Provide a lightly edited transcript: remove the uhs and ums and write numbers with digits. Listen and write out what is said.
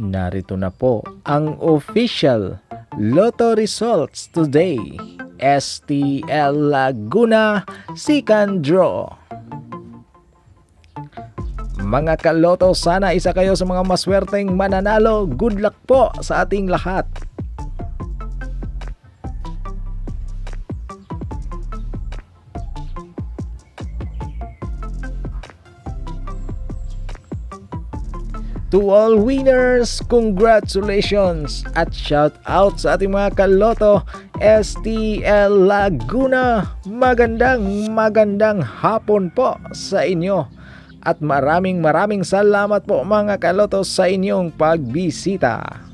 Narito na po ang official Lotto results today. Stl Laguna second draw. Mga kaloto, sana isa kayo sa mga maswerteng mananalo. Good luck po sa ating lahat. To all winners, congratulations at shout out sa ating mga kaloto. Stl Laguna, magandang hapon po sa inyo at maraming salamat po mga kaloto sa inyong pagbisita.